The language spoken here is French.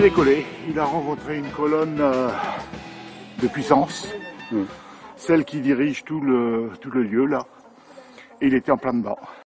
décollé. Il a rencontré une colonne de puissance, celle qui dirige tout le lieu là. Et il était en plein dedans.